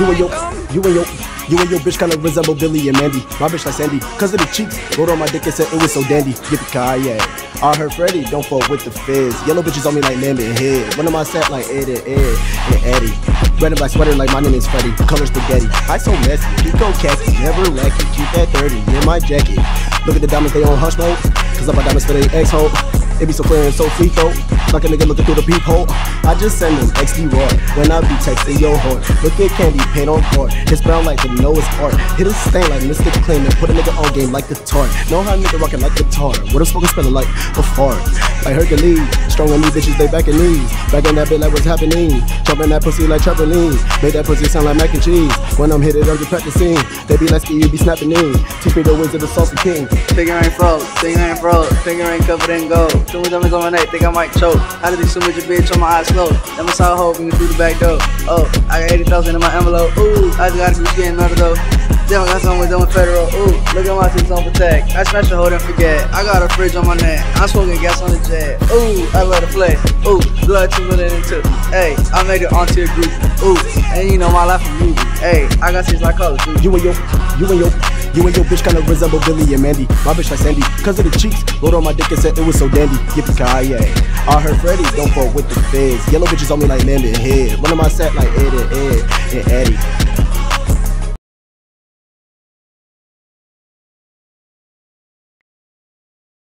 You and your bitch kinda resemble Billy and Mandy. My bitch like Sandy, cause of the cheeks. Wrote on my dick and said it was so dandy. Yippee-ki-yay. I heard Freddie, don't fuck with the fizz. Yellow bitches on me like Lamb and Head. One of my set like Ed and Eddie. Red and black sweater like my name is Freddie. Color spaghetti. I so messy, Pico khaki, never lackey. Keep that 30 in my jacket. Look at the diamonds, they on hush mode. Cause I buy diamonds for they ex-hole. It be so clear and so free throw. Like a nigga looking through the peephole. I just send them XD raw when I be texting your heart. Look at candy paint on card. It's brown like the Noah's Ark. Hit a stain like Mr. Clean and put a nigga on game like the tart. Know how nigga rockin' like guitar. What I'm smoking spelling like a fart. Like Hercules, strong on these bitches, they back and knees. Back in that bit like what's happening. Jumping that pussy like trampoline. Made that pussy sound like mac and cheese. When I'm hit it, I'm just practicing. They be like ski, you be snapping in. Teach me the ways of the saucy king. Finger ain't froze, finger ain't froze, finger ain't covered in gold. Too many diamonds on my neck, think I might choke. How did these so much bitch on my eyes closed? Let me saw a hole, bring it through the back door. Oh, I got 80,000 in my envelope. Ooh, I just gotta keep getting another though. Damn, I got something done with federal. Ooh, look at my tits on protect. I smash a hole and forget. I got a fridge on my neck. I'm smoking gas on the jet. Ooh, I love to play. Ooh, blood 2 million into. Hey, I made it onto a group. Ooh, and you know my life a movie. Hey, I got things like Call of Duty. You and your bitch kinda resemble Billy and Mandy. My bitch like Sandy, cause of the cheeks. Wrote on my dick and said it was so dandy. Yippee-ki-yay. I heard Freddie, don't fuck with the fizz. Yellow bitches on me like Lamb and Head. One of my set like Ed and Eddie.